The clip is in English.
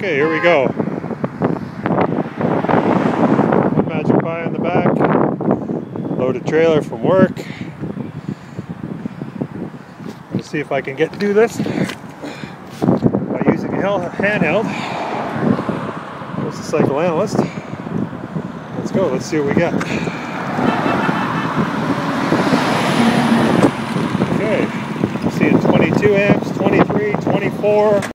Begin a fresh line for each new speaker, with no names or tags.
Okay, here we go. One Magic Pi on the back. Loaded trailer from work. Let's see if I can get through this by using a handheld. There's the cycle analyst. Let's go, let's see what we got. Okay, I'm seeing 22 amps, 23, 24.